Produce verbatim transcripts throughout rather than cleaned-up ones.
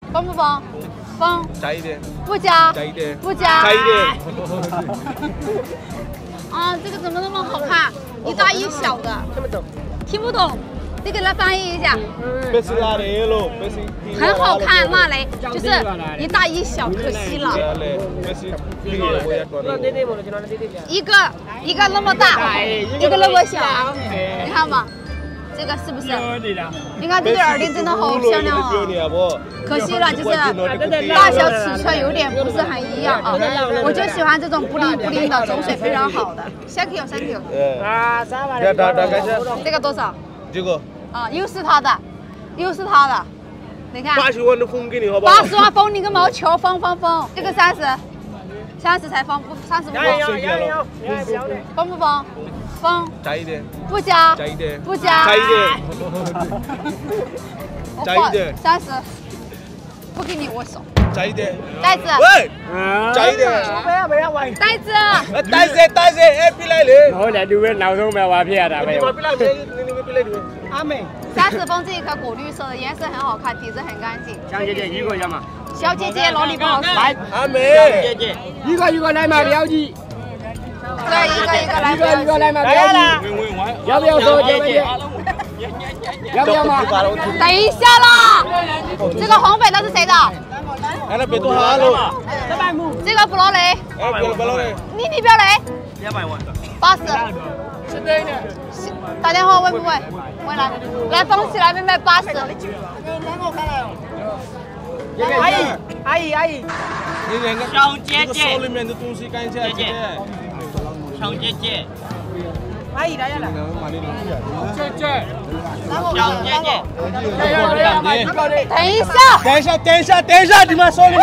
疯不疯？疯。 加一点。 不加。 加一点。 不加。 加一点。 啊，这个怎么那么好看？一大一小的。听不懂。听不懂。你给他翻译一下。很好看，辣雷就是一大一小，可惜了。一个一个那么大，一个那么小，你看吧。 这个是不是？你看这对耳钉真的好漂亮哦，可惜了，就是大小尺寸有点不是很一样啊。我就喜欢这种不灵不灵的，走水非常好的。Thank you, thank you。啊，这个多少？ 这个。 啊，又是他的，又是他的。你看。 八十万的封给你好不好？ 八十万封你个毛球，封封封。这个三十，三十才封，不三十不封。封不封？ 封加一点， 不加， 加一点， 不加， 加一点，加一点， 三十，不给你握手， 加一点， 袋子， 喂，加一点， 袋子， 袋子，袋子，哎，别来了， 我来留个脑洞没挖片的，没有。 阿美， 三十封这一颗果绿色的，颜色很好看，底子很干净。 小姐姐一个要嘛？ 小姐姐老李不好使。 来， 阿美， 姐姐，一个一个来嘛，了解。 对，一个一个来， 一个一个来嘛，来了，要不要说姐姐？要不要嘛？ 等一下啦，这个红粉的是谁的？ 哎，那别多哈喽。 这个布劳雷。 哎，别布劳雷。 妮妮标雷。 两百万。 八十。是对的。打电话问不问？问来，来封起来，妹妹八十。 阿姨，阿姨，阿姨。 小姐姐。手里面的东西看一下，姐姐。 小姐姐， 阿姨来了。 姐姐，小姐姐， 等一下， 等一下，等一下，等一下，你们手里面。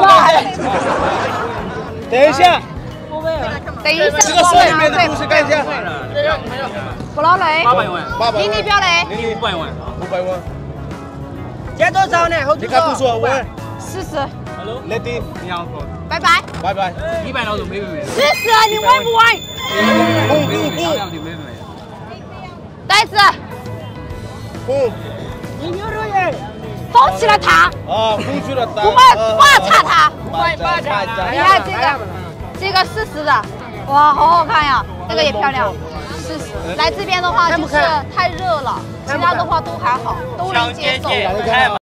等一下， 等一下， 这个手里面的东西看一下。 布劳雷， 八百万，八百万。 妮妮标雷， 妮妮五百万，五百万。 加多少呢？ 你看多少？我。 四十。 来弟， 你好， 拜拜， 拜拜。 一百老总没没没。 四十，你问不问？ 不不不。 袋子。 不。 你牛肉耶。 封起了它。 啊，封起了它。 我们霸叉它。 霸霸叉。 你看这个，这个四十的，哇，好好看呀，这个也漂亮。四十。来这边的话就是太热了，其他的话都还好，都能接受。